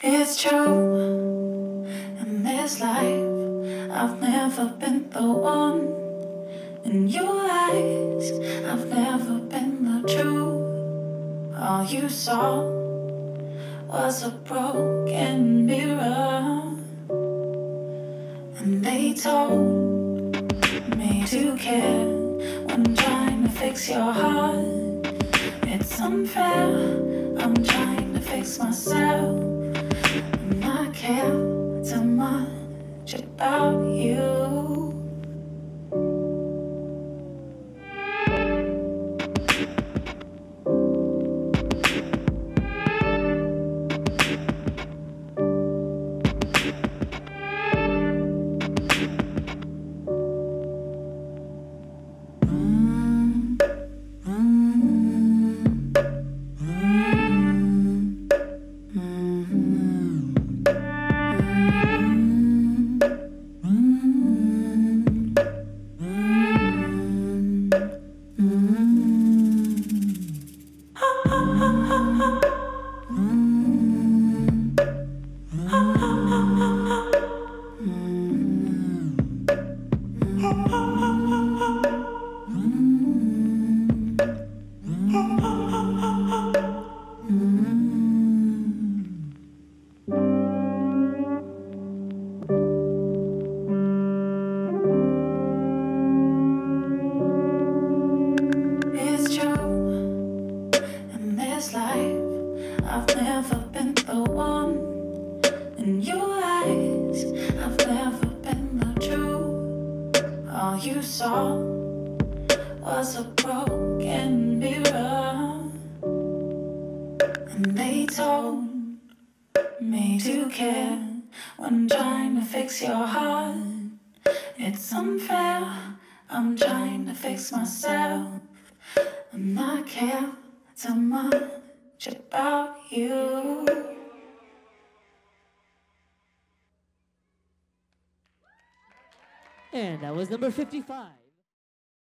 It's true, in this life I've never been the one. In your eyes I've never been the truth. All you saw was a broken mirror, and they told me to care when trying to fix your heart. It's unfair, I'm trying to fix myself, and I care too much about you. It's true, in this life I've never been the one. In your eyes I've never been the truth. All you saw was a broken mirror, and they told me to care when trying to fix your heart. It's unfair, I'm trying to fix myself, and I care too much about you. And that was number 55.